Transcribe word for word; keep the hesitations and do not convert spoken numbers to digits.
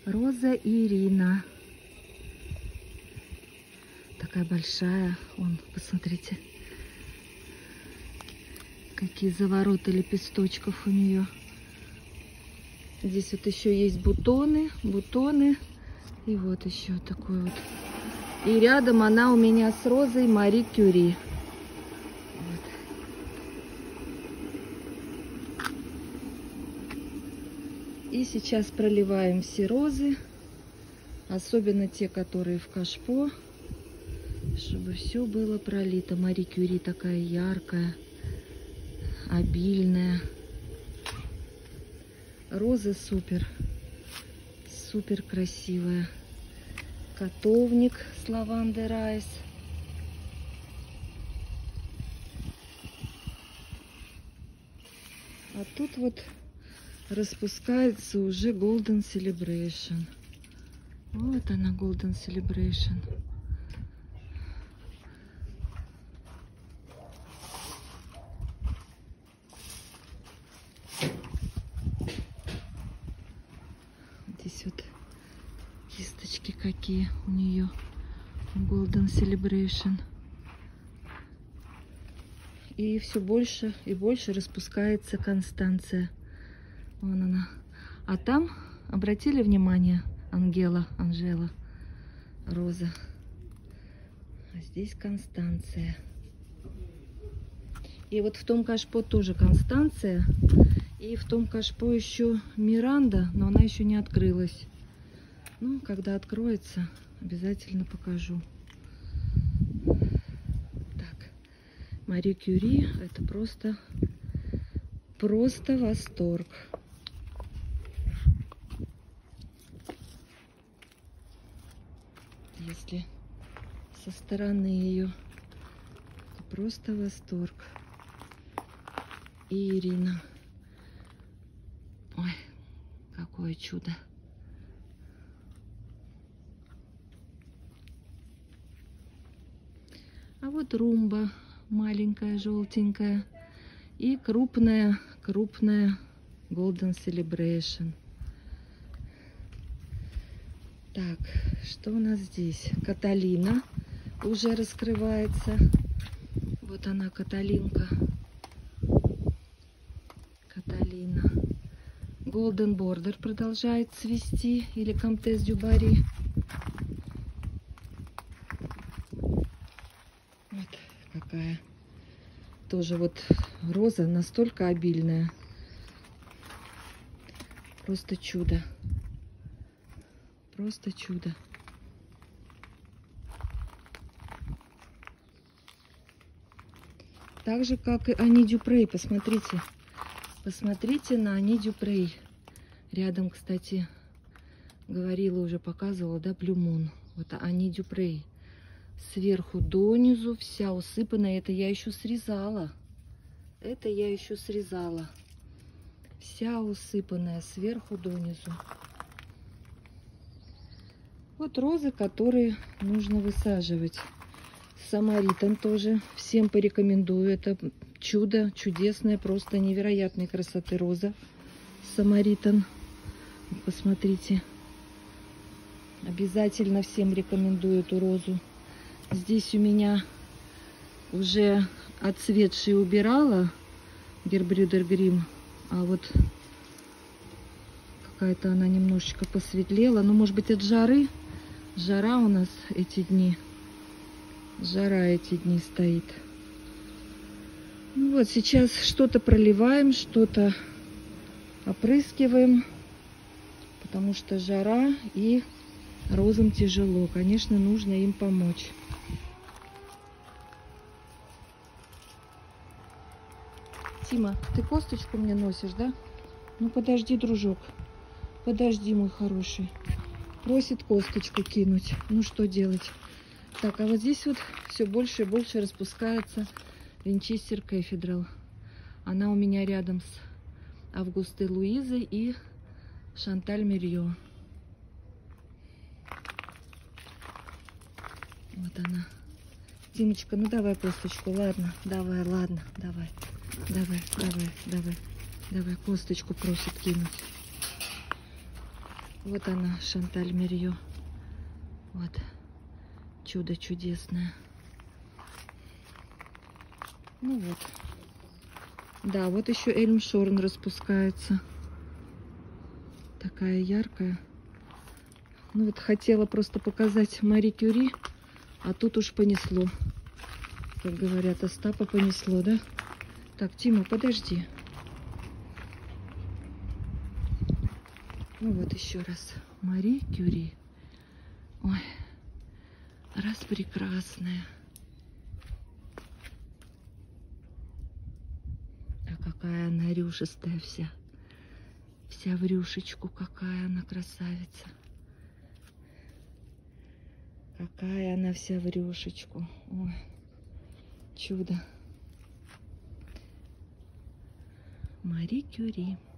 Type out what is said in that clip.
Роза Ирина. Такая большая. Вон, посмотрите. Какие завороты лепесточков у нее. Здесь вот еще есть бутоны, бутоны. И вот еще такой вот. И рядом она у меня с розой Мари Кюри. Вот. И сейчас проливаем все розы. Особенно те, которые в кашпо. Чтобы все было пролито. Мари Кюри такая яркая, обильная. Роза супер. Супер красивая. Котовник с лавандой райс. А тут вот распускается уже Golden Celebration. Вот она, Golden Celebration. Здесь вот кисточки какие у нее. Golden Celebration. И все больше и больше распускается Констанция. Вон она. А там, обратили внимание, Ангела, Анжела, роза. А здесь Констанция. И вот в том кашпо тоже Констанция. И в том кашпо еще Миранда, но она еще не открылась. Ну, когда откроется, обязательно покажу. Так, Мари Кюри, это просто, просто восторг. Если со стороны ее, это просто восторг. И Ирина. Ой, какое чудо. А вот румба маленькая, желтенькая. И крупная, крупная Golden Celebration. Так, что у нас здесь? Каталина уже раскрывается. Вот она, Каталинка. Каталина. Golden Border продолжает цвести. Или Comtesse du Barry. Вот какая. Тоже вот роза настолько обильная. Просто чудо. Просто чудо. Так же, как и Ани Дюпрей. Посмотрите. Посмотрите на Ани Дюпрей. Рядом, кстати, говорила, уже показывала, да, Blue Moon. Вот Ани Дюпрей. Сверху донизу вся усыпанная. Это я еще срезала. Это я еще срезала. Вся усыпанная сверху донизу. Вот розы, которые нужно высаживать. Самаритон тоже всем порекомендую. Это чудо, чудесное, просто невероятной красоты роза. Самаритон. Посмотрите. Обязательно всем рекомендую эту розу. Здесь у меня уже отцветшие убирала Гербрюдер Грим. А вот какая-то она немножечко посветлела. Ну, может быть, от жары. Жара у нас эти дни. Жара эти дни стоит. Ну вот, сейчас что-то проливаем, что-то опрыскиваем. Потому что жара и розам тяжело. Конечно, нужно им помочь. Тима, ты косточку мне носишь, да? Ну, подожди, дружок. Подожди, мой хороший. Просит косточку кинуть. Ну, что делать? Так, а вот здесь вот все больше и больше распускается Винчестер Кэфедрал. Она у меня рядом с Августой Луизой и Шанталь Мирьё. Вот она. Тимочка, ну давай косточку, ладно? Давай, ладно, давай. Давай, давай, давай. Давай, косточку просит кинуть. Вот она, Шанталь Мирьё. Вот. Чудо чудесное. Ну вот. Да, вот еще Эльмшорн распускается. Такая яркая. Ну вот хотела просто показать Мари Кюри, а тут уж понесло. Как говорят, Остапа понесло, да? Так, Тима, подожди. Ну вот еще раз. Мари Кюри. Ой, раз прекрасная. А какая она рюшистая вся. Вся в рюшечку, какая она красавица. Какая она вся в рюшечку. Ой, чудо. Мари Кюри.